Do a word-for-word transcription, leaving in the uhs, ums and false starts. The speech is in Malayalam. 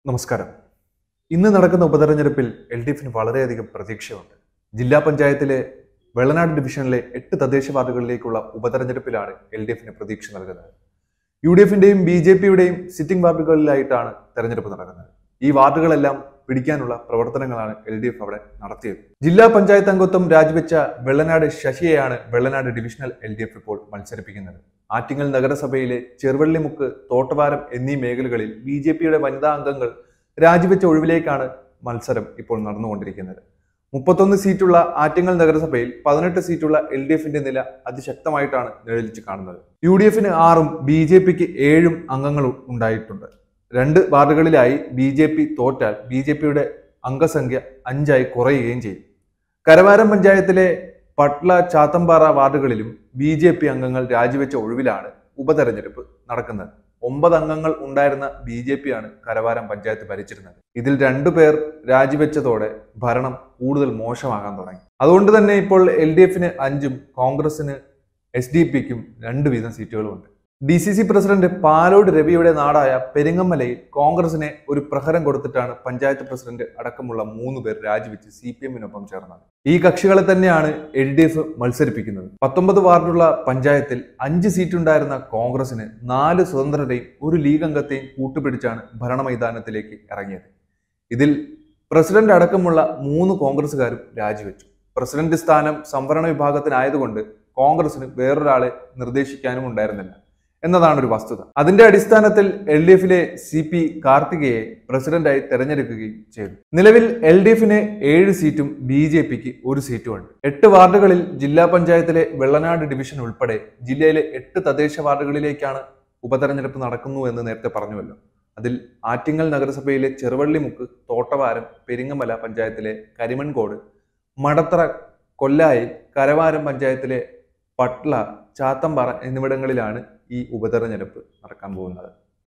നമസ്കാരം. ഇന്ന് നടക്കുന്ന ഉപതെരഞ്ഞെടുപ്പിൽ എൽ ഡി എഫിന് വളരെയധികം പ്രതീക്ഷയുണ്ട്. ജില്ലാ പഞ്ചായത്തിലെ വെള്ളനാട് ഡിവിഷനിലെ എട്ട് തദ്ദേശ വാർഡുകളിലേക്കുള്ള ഉപതെരഞ്ഞെടുപ്പിലാണ് എൽ ഡി എഫിന് പ്രതീക്ഷ നൽകുന്നത്. യു ഡി എഫിന്റെയും ബി ജെ പിയുടെയും സിറ്റിംഗ് വാർഡുകളിലായിട്ടാണ് തെരഞ്ഞെടുപ്പ് നടക്കുന്നത്. ഈ വാർഡുകളെല്ലാം പിടിക്കാനുള്ള പ്രവർത്തനങ്ങളാണ് എൽ ഡി എഫ് അവിടെ നടത്തിയത്. ജില്ലാ പഞ്ചായത്ത് അംഗത്വം രാജിവെച്ച വെള്ളനാട് ശശിയെയാണ് Vellanad divisional L D F ഇപ്പോൾ മത്സരിപ്പിക്കുന്നത്. ആറ്റിങ്ങൽ നഗരസഭയിലെ ചെറുവള്ളിമുക്ക്, തോട്ടവാരം എന്നീ മേഖലകളിൽ ബി ജെ പിയുടെ വനിതാ അംഗങ്ങൾ രാജിവെച്ച ഒഴിവിലേക്കാണ് മത്സരം ഇപ്പോൾ നടന്നുകൊണ്ടിരിക്കുന്നത്. മുപ്പത്തൊന്ന് സീറ്റുള്ള ആറ്റിങ്ങൽ നഗരസഭയിൽ പതിനെട്ട് സീറ്റുള്ള എൽ ഡി എഫിന്റെ നില അതിശക്തമായിട്ടാണ് നിഴലിച്ച് കാണുന്നത്. യു ഡി എഫിന് ആറും ബി ജെ പിക്ക് ഏഴും അംഗങ്ങൾ ഉണ്ടായിട്ടുണ്ട്. രണ്ട് വാർഡുകളിലായി ബി ജെ പി തോറ്റാൽ ബി ജെ പിയുടെ അംഗസംഖ്യ അഞ്ചായി കുറയുകയും ചെയ്യും. കരവാരം പഞ്ചായത്തിലെ പട്ല, ചാത്തമ്പാറ വാർഡുകളിലും ബി ജെ പി അംഗങ്ങൾ രാജിവെച്ച ഒഴിവിലാണ് ഉപതെരഞ്ഞെടുപ്പ് നടക്കുന്നത്. ഒമ്പത് അംഗങ്ങൾ ഉണ്ടായിരുന്ന ബി ജെ പി ആണ് കരവാരം പഞ്ചായത്ത് ഭരിച്ചിരുന്നത്. ഇതിൽ രണ്ടു പേർ രാജിവെച്ചതോടെ ഭരണം കൂടുതൽ മോശമാകാൻ തുടങ്ങി. അതുകൊണ്ട് തന്നെ ഇപ്പോൾ എൽ ഡി എഫിന് അഞ്ചും കോൺഗ്രസിന് എസ് ഡി പിക്കും രണ്ടു വീതം സീറ്റുകളുമുണ്ട്. D C C president Palode Ravi നാടായ പെരിങ്ങമലയിൽ കോൺഗ്രസിനെ ഒരു പ്രഹരം കൊടുത്തിട്ടാണ് പഞ്ചായത്ത് പ്രസിഡന്റ് അടക്കമുള്ള മൂന്ന് പേർ രാജിവെച്ച് സി പി എമ്മിനൊപ്പം ചേർന്നത്. ഈ കക്ഷികളെ തന്നെയാണ് എൽ ഡി എഫ് മത്സരിപ്പിക്കുന്നത്. പത്തൊമ്പത് വാർഡുള്ള പഞ്ചായത്തിൽ അഞ്ച് സീറ്റുണ്ടായിരുന്ന കോൺഗ്രസിന് നാല് സ്വതന്ത്രരെയും ഒരു ലീഗ് അംഗത്തെയും കൂട്ടുപിടിച്ചാണ് ഭരണ മൈതാനത്തിലേക്ക് ഇറങ്ങിയത്. ഇതിൽ പ്രസിഡന്റ് അടക്കമുള്ള മൂന്ന് കോൺഗ്രസുകാരും രാജിവെച്ചു. പ്രസിഡന്റ് സ്ഥാനം സംവരണ വിഭാഗത്തിനായതുകൊണ്ട് കോൺഗ്രസിന് വേറൊരാളെ നിർദ്ദേശിക്കാനും ഉണ്ടായിരുന്നില്ല എന്നതാണ് ഒരു വസ്തുത. അതിന്റെ അടിസ്ഥാനത്തിൽ എൽ ഡി എഫിലെ സി പി കാർത്തികയെ പ്രസിഡന്റായി തെരഞ്ഞെടുക്കുകയും ചെയ്തു. നിലവിൽ എൽ ഡി എഫിന് ഏഴ് സീറ്റും ബി ജെ പിക്ക് ഒരു സീറ്റുമുണ്ട്. എട്ട് വാർഡുകളിൽ ജില്ലാ പഞ്ചായത്തിലെ വെള്ളനാട് ഡിവിഷൻ ഉൾപ്പെടെ ജില്ലയിലെ എട്ട് തദ്ദേശ വാർഡുകളിലേക്കാണ് ഉപതെരഞ്ഞെടുപ്പ് നടക്കുന്നു എന്ന് നേരത്തെ പറഞ്ഞുവല്ലോ. അതിൽ ആറ്റിങ്ങൽ നഗരസഭയിലെ ചെറുവള്ളിമുക്ക്, തോട്ടവാരം, പെരിങ്ങമല പഞ്ചായത്തിലെ കരിമൺകോട്, മടത്തറ, കൊല്ലായിൽ, കരവാരം പഞ്ചായത്തിലെ പട്ല, ചാത്തമ്പാറ എന്നിവിടങ്ങളിലാണ് ഈ ഉപതെരഞ്ഞെടുപ്പ് നടക്കാൻ പോകുന്നത്.